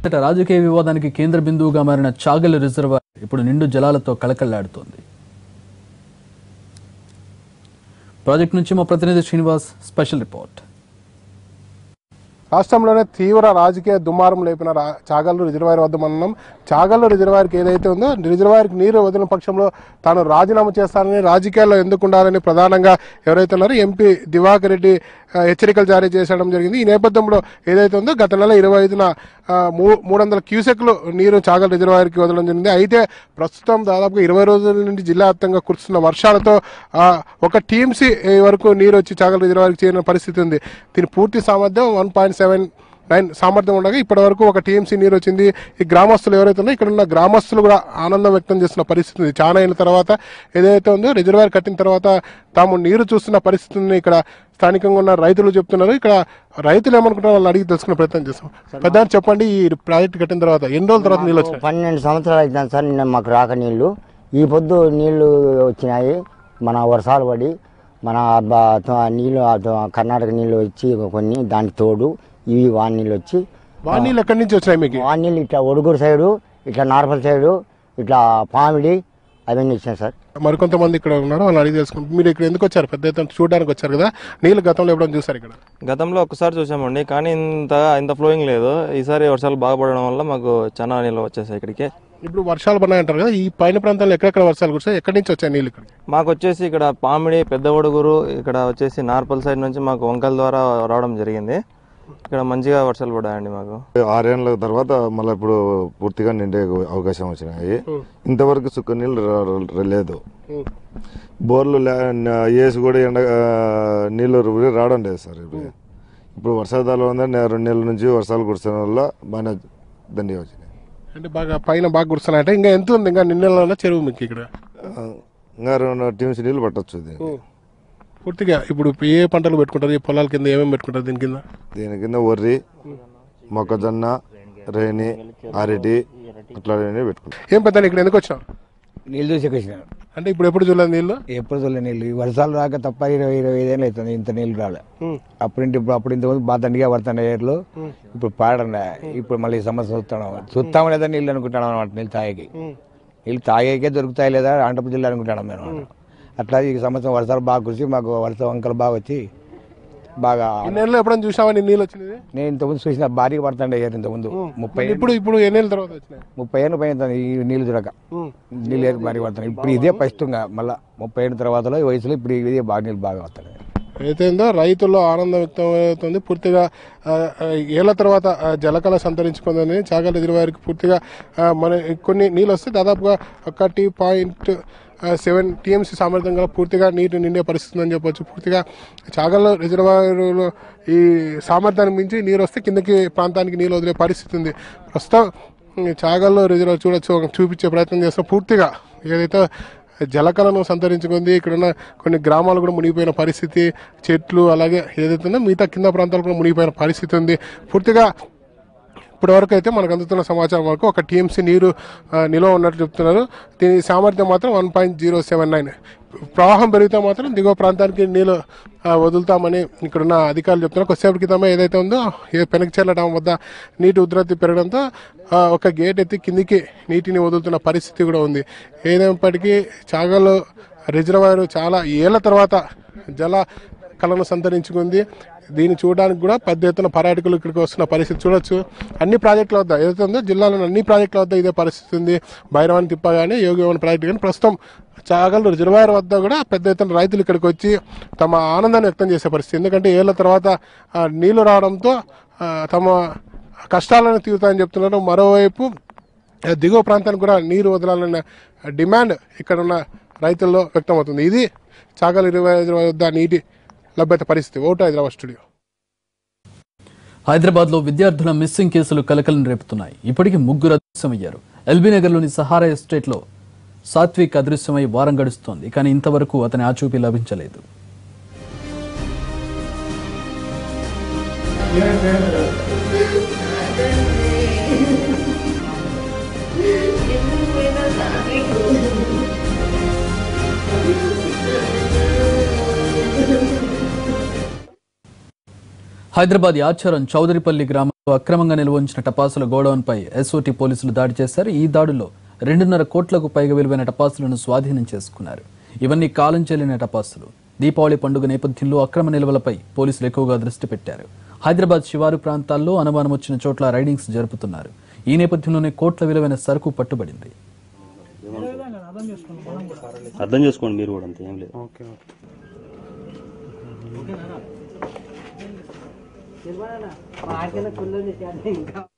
రాజకీయ వివాదానికి కేంద్ర బిందువుగా మారిన చాగల్ రిజర్వాయర్ ఇప్పుడు నిండు జలాలతో కళకళలాడుతోంది. ప్రాజెక్ట్ నుంచి మా ప్రతినిధి శ్రీనివాస్ స్పెషల్ రిపోర్ట్. రాష్ట్రంలోనే తీవ్ర రాజకీయ దుమారం లేపిన చాగల్లు రిజర్వాయర్ వద్ద మనం చాగల్లు రిజర్వాయర్కి ఏదైతే ఉందో రిజర్వాయర్కి నీరు వదిలిన పక్షంలో తాను రాజీనామా చేస్తానని రాజకీయాల్లో ఎందుకు ఉండాలని ప్రధానంగా ఎవరైతే ఉన్నారో ఎంపీ దివాకర్ రెడ్డి హెచ్చరికలు జారీ చేయడం జరిగింది. ఈ నేపథ్యంలో ఏదైతే ఉందో గత నెల 25న 300 క్యూసెక్లు నీరు చాగల్ రిజర్వాయర్కి వదలడం జరిగింది. అయితే ప్రస్తుతం దాదాపుగా 20 రోజుల నుండి జిల్లా వ్యాప్తంగా కురుస్తున్న వర్షాలతో ఒక టీఎంసీ వరకు నీరు వచ్చి చాగల్ రిజర్వాయర్కి చేరిన పరిస్థితి ఉంది. దీని పూర్తి సామర్థ్యం 1.79 సామర్థ్యం ఉండగా ఇప్పటి వరకు ఒక టీఎంసీ నీరు వచ్చింది. ఈ గ్రామస్తులు ఎవరైతే ఉన్నారో ఇక్కడ ఉన్న గ్రామస్తులు కూడా ఆనందం వ్యక్తం చేస్తున్న పరిస్థితి ఉంది. చాలా అయిన తర్వాత ఏదైతే ఉందో రిజర్వాయర్ కట్టిన తర్వాత తాము నీరు చూస్తున్న పరిస్థితి ఉంది. ఇక్కడ స్థానికంగా ఉన్న రైతులు చెప్తున్నారు. ఇక్కడ రైతులు ఏమనుకుంటారో వాళ్ళని అడిగి తెలుసుకునే ప్రయత్నం చేస్తాం. పెద్ద చెప్పండి, ఈ ప్రాజెక్ట్ కట్టిన తర్వాత ఎన్ని రోజుల తర్వాత నీళ్ళు వచ్చాయి? 12 సంవత్సరాలు అవుతుంది సార్. నిన్న మాకు రాక నీళ్లు, ఈ పొద్దు నీళ్లు వచ్చినాయి. మన వర్షాలు పడి మన నీళ్ళు కర్ణాటక నీళ్ళు వచ్చి కొన్ని దానికి తోడు ఇవి వాన్ నీళ్ళు వచ్చి. వాన్ నీళ్ళు ఎక్కడి నుంచి వచ్చినాయి మీకు? వాన్ నీళ్ళు ఇట్లా ఒడుగురు సైడు, ఇట్లా నార్పల్ సైడు, ఇట్లా పామిడి అవన్నీ వచ్చినాయి సార్. మరికొంతమంది ఇక్కడ ఉన్నారు, వాళ్ళని అడిగి తెలుసుకుంటారు. మీరు ఇక్కడ ఎందుకు వచ్చారు? పెద్ద ఎత్తున చూడడానికి వచ్చారు కదా. నీళ్ళు గతంలో ఎప్పుడైనా చూసారు? ఇక్కడ గతంలో ఒకసారి చూసామండి, కానీ ఇంత ఫ్లోయింగ్ లేదు. ఈసారి వర్షాలు బాగా పడడం వల్ల మాకు చాలా నీళ్ళు వచ్చేసాయి ఇక్కడికి. ఇప్పుడు వర్షాలు పడినాయంటారు కదా, ఈ పైన ప్రాంతాల్లో ఎక్కడెక్కడ వర్షాలు కురిసాయి? ఎక్కడి నుంచి వచ్చాయి నీళ్ళు ఇక్కడ? మాకు వచ్చేసి ఇక్కడ పామిడి, పెద్ద ఒడుగురు, ఇక్కడ వచ్చేసి నార్పల్ సైడ్ నుంచి మాకు వంకల ద్వారా రావడం జరిగింది. ఇక్కడ మంచిగా వర్షాలు పడ్డాయండి. మాకు 6 ఏళ్ళ తర్వాత మళ్ళీ ఇప్పుడు పూర్తిగా నిండే అవకాశం వచ్చినాయి. ఇంతవరకు సుక్క నీళ్ళు లేదు. బోర్లు వేసి కూడా నీళ్ళు రావడం లేదు సార్. ఇప్పుడు వర్షాకాలం ఉందని 2 నెలల నుంచి వర్షాలు కురుస్తున్న వల్ల బాగా దండిగా వచ్చినాయి. అంటే బాగా పైన బాగా కురుస్తున్నాయంటే ఇంకా ఎంత ఉంది? ఇంకా నిన్న చెరువు మీకు ఇక్కడ ఇంకా 2 టీమ్స్ నీళ్ళు పట్టొచ్చు. పూర్తిగా ఇప్పుడు ఏ పంటలు పెట్టుకుంటారు? ఈ పొలాల కింద ఏమేమి పెట్టుకుంటారు? దీని కింద వరి, మొక్కజొన్న, రేణి, అరటి అట్లా పెట్టుకుంటారు. ఏం పెద్ద ఇక్కడ ఎందుకు వచ్చావు? నీళ్ళు చూసి వచ్చినాను. అంటే ఇప్పుడు ఎప్పుడు చూడలేదు నీళ్ళు? ఎప్పుడు చూడలేదు నీళ్ళు. ఈ వర్షాలు రాక తప్ప 20-25 ఏళ్ళు అవుతుంది ఇంత నీళ్ళు రాలే. అప్పుడు ఇంతకుముందు బాగా దండిగా పడుతున్నాయి ఏర్లు. ఇప్పుడు పాడండి. ఇప్పుడు మళ్ళీ ఈ సమస్య చూస్తాం లేదా నీళ్ళు అనుకుంటాం అనమాట. నీళ్ళు తాగేకే దొరుకుతాయి లేదా ఆంధ్రప్రదేశ్ జిల్లా అనుకుంటాం మేము. అట్లా ఈ సంవత్సరం వర్షాలు బాగా కురిసి మాకు వంకలు బాగా వచ్చి బాగా. ఎప్పుడైనా చూసావా నీళ్ళు వచ్చినది? నేను ఇంతకుముందు చూసిన భారీగా పడుతుండే ఇంతకుముందు 30. ఇప్పుడు ఎన్ని ఏళ్ళ తర్వాత వచ్చినాయి? 30 ఏళ్ళు పైన ఈ నీళ్ళు చూడక నీళ్ళు ఏరు భారీగా పడుతున్నాయి. ఇప్పుడు ఇదే ఫస్ట్గా మళ్ళీ 30 ఏళ్ళ తర్వాత ఈ వయసులో ఇప్పుడు ఇదే బాగా నీళ్ళు బాగా వస్తున్నాయి. అయితే రైతుల్లో ఆనందం వ్యక్తం అవుతుంది. పూర్తిగా ఏళ్ల తర్వాత జలకళ సంతరించుకుందని చాగల్ రిజర్వాయర్కి పూర్తిగా మన కొన్ని నీళ్ళు వస్తే దాదాపుగా 1.7 టీఎంసీ సామర్థ్యం గల పూర్తిగా నీరు నిండే పరిస్థితి అని చెప్పొచ్చు. పూర్తిగా చాగల్ రిజర్వాయర్లో ఈ సామర్థ్యానికి మించి నీరు వస్తే కిందకి ప్రాంతానికి నీళ్ళు వదిలే పరిస్థితి ఉంది. ప్రస్తుతం చాగల్ రిజర్వాయర్ చూపించే ప్రయత్నం చేస్తాం. పూర్తిగా ఏదైతే జలకళను సంతరించుకుంది, ఇక్కడున్న కొన్ని గ్రామాలు కూడా మునిగిపోయిన పరిస్థితి, చెట్లు అలాగే ఏదైతే ఉందో మిగతా కింద ప్రాంతాలు కూడా మునిగిపోయిన పరిస్థితి ఉంది. పూర్తిగా ఇప్పటివరకు అయితే మనకు అందుతున్న సమాచారం వరకు ఒక టీఎంసీ నీరు నిల్వ ఉన్నట్లు చెప్తున్నారు. దీని సామర్థ్యం మాత్రం 1.079. ప్రవాహం పెరిగితే మాత్రం దిగువ ప్రాంతానికి నీళ్ళు వదులుతామని ఇక్కడున్న అధికారులు చెప్తున్నారు. కొద్దిసేపటి క్రితమే ఏదైతే ఉందో పెనకచెర్ల డ్యాం వద్ద నీటి ఉధృతి పెరగడంతో ఒక గేట్ ఎత్తి కిందికి నీటిని వదులుతున్న పరిస్థితి కూడా ఉంది. ఏదైనప్పటికీ చాగల్ రిజర్వాయర్ చాలా ఏళ్ల తర్వాత జల కళను సంతరించుకుంది. దీన్ని చూడడానికి కూడా పెద్ద ఎత్తున పర్యాటకులు ఇక్కడికి వస్తున్న పరిస్థితి చూడొచ్చు. అన్ని ప్రాజెక్టుల వద్ద ఏదైతే ఉందో జిల్లాలోని అన్ని ప్రాజెక్టుల వద్ద ఇదే పరిస్థితి ఉంది. భైరవాణి తిప్ప కానీ, యోగివన్ ప్రాజెక్టు కానీ, ప్రస్తుతం చాగల్ రిజర్వాయర్ వద్ద కూడా పెద్ద ఎత్తున రైతులు ఇక్కడికి వచ్చి తమ ఆనందాన్ని వ్యక్తం చేసే పరిస్థితి. ఎందుకంటే ఏళ్ల తర్వాత నీళ్లు రావడంతో తమ కష్టాలను తీరుతాయని చెప్తున్నారు. మరోవైపు దిగువ ప్రాంతానికి కూడా నీరు వదలాలన్న డిమాండ్ ఇక్కడ ఉన్న రైతుల్లో వ్యక్తమవుతుంది. ఇది చాగల్ రిజర్వాయర్ వద్ద నీటి లభ్యత పరిస్థితి. హైదరాబాద్ స్టూడియో. హైదరాబాద్లో విద్యార్థుల మిస్సింగ్ కేసులు కలకలం రేపుతున్నాయి. ఇప్పటికీ 3 అదృశ్యమయ్యారు. ఎల్బీ నగర్లోని సహారా ఎస్టేట్లో సాత్విక్ అదృశ్యమై వారం గడుస్తోంది. కానీ ఇంతవరకు అతని ఆచూపీ లభించలేదు. హైదరాబాద్ యాచారం చౌదరిపల్లి గ్రామంలో అక్రమంగా నిల్వ ఉంచిన టపాసుల గోడౌన్పై ఎస్ఓటీ పోలీసులు దాడి చేశారు. ఈ దాడుల్లో 2.5 కోట్లకు పైగా విలువైన టపాసులను స్వాధీనం చేసుకున్నారు. ఇవన్నీ కాలం చెల్లిన టపాసులు. దీపావళి పండుగ నేపథ్యంలో అక్రమ నిల్వలపై పోలీసులు ఎక్కువగా దృష్టి పెట్టారు. హైదరాబాద్ శివారు ప్రాంతాల్లో అనుమానం వచ్చిన చోట్ల రైడింగ్స్ జరుపుతున్నారు. ఈ నేపథ్యంలోనే కోట్ల విలువైన సరుకు పట్టుబడింది. అర్థం చేసుకోండి మీరు కూడా, అంతే ఏం లేదు.